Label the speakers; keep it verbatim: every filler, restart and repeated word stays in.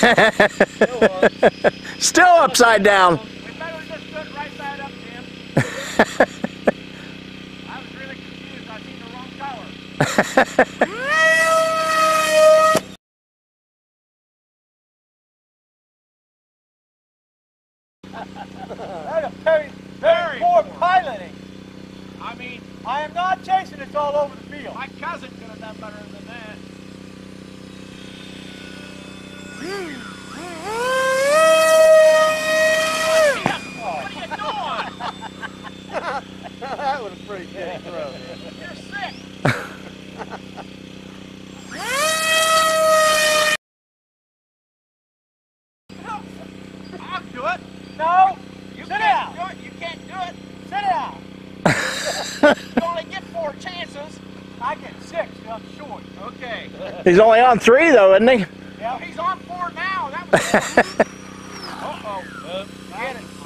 Speaker 1: Still was.
Speaker 2: Still upside down.
Speaker 1: We better just put right side up, Jim. I was really confused. I seen the wrong color. That's a very, very poor piloting. I mean, I am not chasing this all over the field. My cousin could have done better than that. What are you doing? That was a pretty big throw. You're sick. I'll do it. No. You Sit down. Do it. You can't do it. Sit down. You only get four chances. I get six. I'm short. Okay.
Speaker 2: He's only on three though, isn't he?
Speaker 1: Yeah, he's on four now. That was. Uh oh. Uh, Get it.